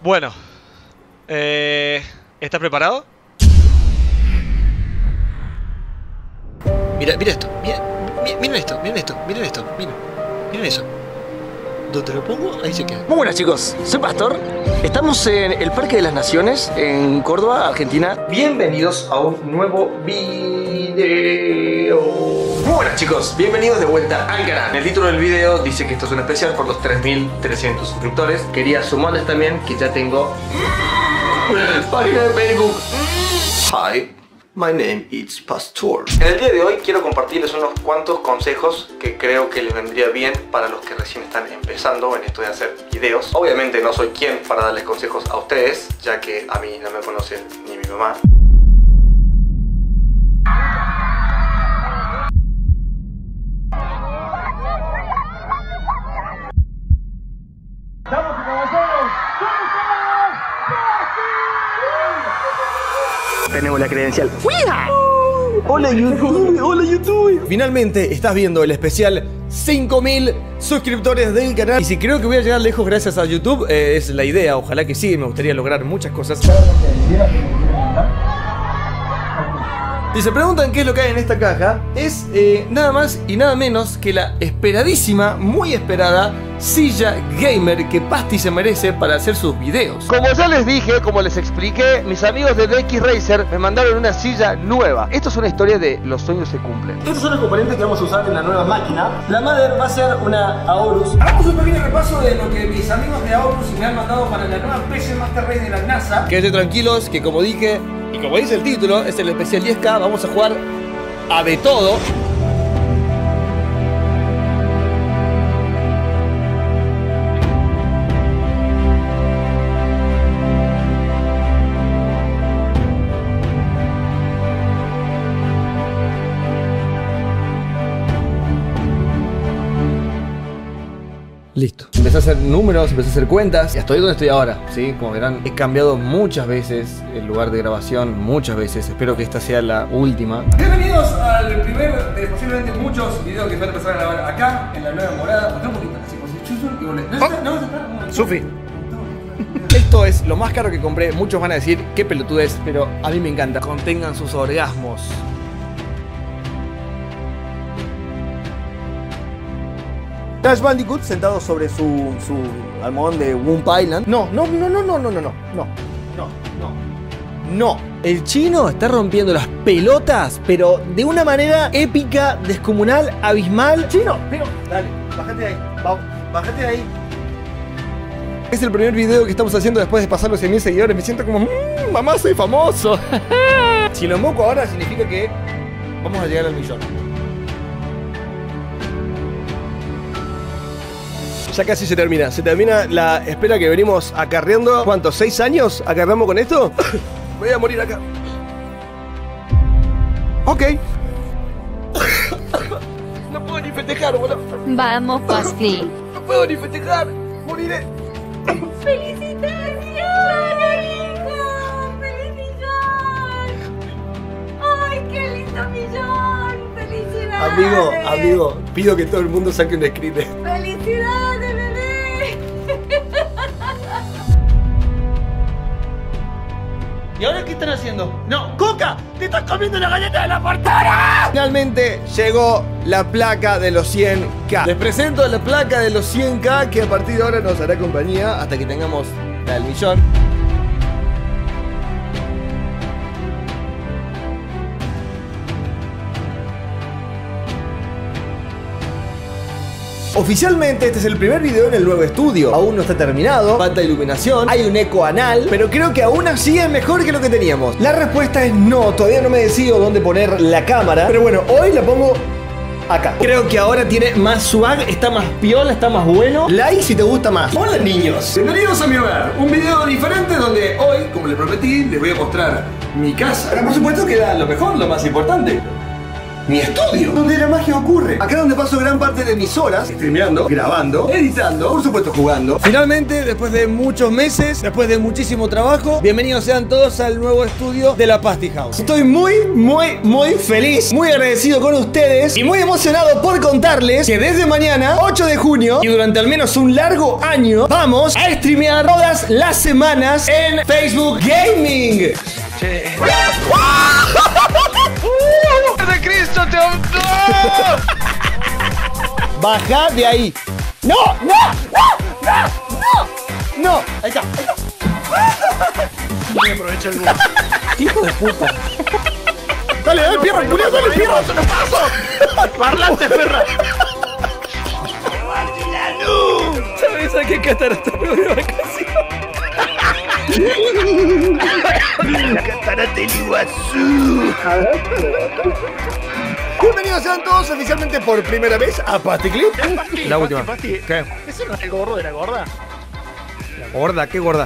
Bueno, ¿estás preparado? Mira esto, miren esto, miren eso. Donde lo pongo, ahí se queda. Muy buenas chicos, soy Pastor. Estamos en el Parque de las Naciones, en Córdoba, Argentina. Bienvenidos a un nuevo video. Muy buenas chicos, bienvenidos de vuelta al canal. El título del video dice que esto es un especial por los 3.300 suscriptores. Quería sumarles también que ya tengo página de Facebook. Hi, my name is Pastor. En el día de hoy quiero compartirles unos cuantos consejos que creo que les vendría bien para los que recién están empezando en esto de hacer videos. Obviamente no soy quien para darles consejos a ustedes, ya que a mí no me conocen ni mi mamá. Tenemos la credencial. ¡Cuida! Hola YouTube, hola YouTube. Finalmente estás viendo el especial 5000 suscriptores del canal. Y si creo que voy a llegar lejos gracias a YouTube, es la idea, ojalá que sí, me gustaría lograr muchas cosas. Si se preguntan qué es lo que hay en esta caja, es nada más y nada menos que la esperadísima, muy esperada silla gamer que Pasti se merece para hacer sus videos. Como ya les dije, como les expliqué, mis amigos de DX Racer me mandaron una silla nueva. Esto es una historia de los sueños se cumplen. Estos son los componentes que vamos a usar en la nueva máquina. La mother va a ser una Aorus. Hagamos un pequeño repaso de lo que mis amigos de Aorus me han mandado para la nueva PC Master Race de la NASA. Quédense tranquilos que, como dije y como dice el título, es el especial 10K. Vamos a jugar a de todo. Listo. Empecé a hacer números, empecé a hacer cuentas y estoy donde estoy ahora, ¿sí? Como verán, he cambiado muchas veces el lugar de grabación, muchas veces. Espero que esta sea la última. Bienvenidos al primer de posiblemente muchos videos que voy a empezar a grabar acá, en la nueva morada. Otra un poquito, así como si chuzo y volé. No, Sufi. Esto es lo más caro que compré. Muchos van a decir qué pelotudez, pero a mí me encanta. Contengan sus orgasmos. Crash Bandicoot sentado sobre su almohadón de Wump Island. No. El chino está rompiendo las pelotas, pero de una manera épica, descomunal, abismal. Chino, pero dale, bájate de ahí. Bájate de ahí. Es el primer video que estamos haciendo después de pasar los 100.000 seguidores. Me siento como, mamá, soy famoso. Si lo moco ahora significa que vamos a llegar al millón. Ya casi se termina la espera que venimos acarreando. ¿Cuántos? ¿6 años acarreamos con esto? Me voy a morir acá. Ok. No puedo ni festejar, boludo. Vamos, Pasti. No puedo ni festejar. Moriré. ¡Felicitaciones, hijo! ¡Feliz millón! ¡Ay, qué lindo millón! ¡Felicidades! Amigo, pido que todo el mundo saque un screen. ¡Felicidades, bebé! ¿Y ahora qué están haciendo? ¡No! ¡Coca! ¡Te estás comiendo la galleta de la fortuna! Finalmente llegó la placa de los 100K. Les presento la placa de los 100K que a partir de ahora nos hará compañía hasta que tengamos el millón. Oficialmente este es el primer video en el nuevo estudio. Aún no está terminado, falta iluminación, hay un eco anal, pero creo que aún así es mejor que lo que teníamos. La respuesta es no, todavía no me decido dónde poner la cámara, pero bueno, hoy la pongo acá. Creo que ahora tiene más swag, está más piola, está más bueno. Like si te gusta más. Hola niños, bienvenidos a mi hogar. Un video diferente donde hoy, como les prometí, les voy a mostrar mi casa. Pero por supuesto queda lo mejor, lo más importante. mi estudio, donde la magia ocurre. Acá donde paso gran parte de mis horas streameando, grabando, editando, por supuesto jugando. Finalmente, después de muchos meses, después de muchísimo trabajo, bienvenidos sean todos al nuevo estudio de la Pasty House. Estoy muy feliz, muy agradecido con ustedes y muy emocionado por contarles que desde mañana, 8 de junio, y durante al menos un largo año, vamos a streamear todas las semanas en Facebook Gaming. ¡De Cristo, te Baja de ahí. ¡No! Ahí está. Aprovecha el bus. Hijo de puta. Dale, pierro, Julián, dale, pierro. ¡Se lo paso! ¡Parlante, perra! ¿Sabes a qué catarata me voy de vacaciones? La catarata del Iguazú. Bienvenidos sean todos oficialmente por primera vez a Pasty Clip. La última. ¿Qué? ¿Ese no es el gordo de la gorda? Gorda, ¿qué gorda?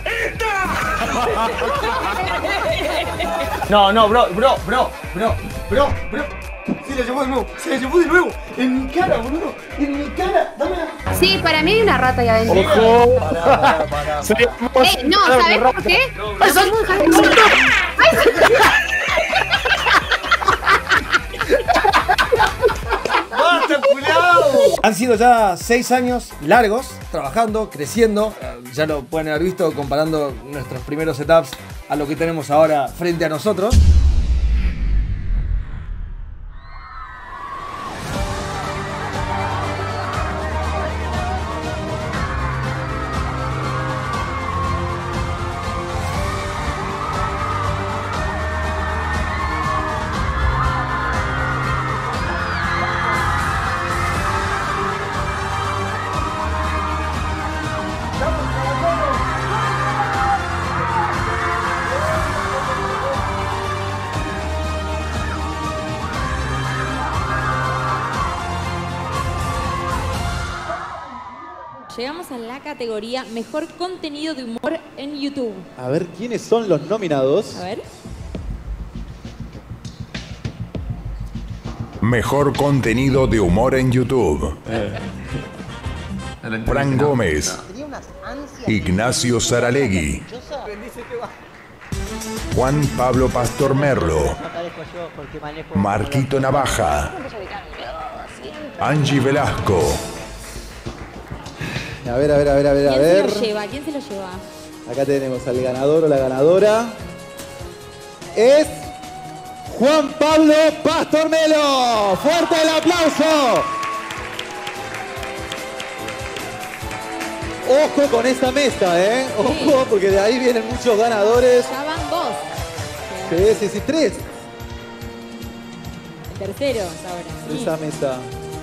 No, bro. Se la llevó de nuevo. En mi cara, boludo. En mi cara. Dámela. Sí, para mí hay una rata ahí adentro. ¡Ojo! Pará. No, ¿sabes por qué? ¡Basta, culiao! Han sido ya 6 años largos trabajando, creciendo. Ya lo pueden haber visto comparando nuestros primeros setups a lo que tenemos ahora frente a nosotros. Llegamos a la categoría Mejor Contenido de Humor en YouTube. A ver, ¿quiénes son los nominados? A ver. Mejor contenido de humor en YouTube. Fran Gómez. Ignacio Saralegui. Juan Pablo Pastor Merlo. Marquito Navaja. Angie Velasco. A ver. ¿Quién se lo lleva? ¿Quién se lo lleva? Acá tenemos al ganador o la ganadora. Es Juan Pablo Pastor Melo. ¡Fuerte el aplauso! Ojo con esta mesa, ¿eh? Ojo, porque de ahí vienen muchos ganadores. Ya van dos. Sí, 3. El tercero es ahora. Sí. Esa mesa.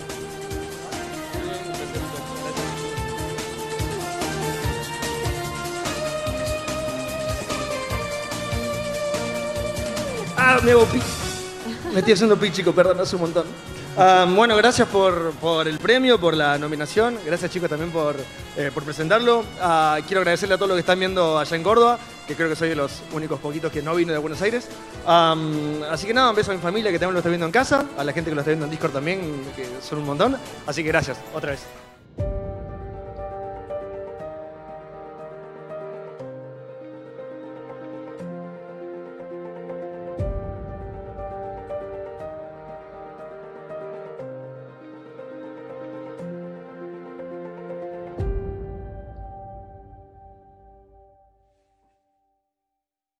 Me hago pi. Me estoy haciendo pi, chico, perdón, hace un montón. Bueno, gracias por el premio, por la nominación. Gracias, chicos, también por presentarlo. Quiero agradecerle a todos los que están viendo allá en Córdoba, que creo que soy de los únicos poquitos que no vino de Buenos Aires. Así que nada, un beso a mi familia que también lo está viendo en casa, a la gente que lo está viendo en Discord también, que son un montón. Así que gracias, otra vez.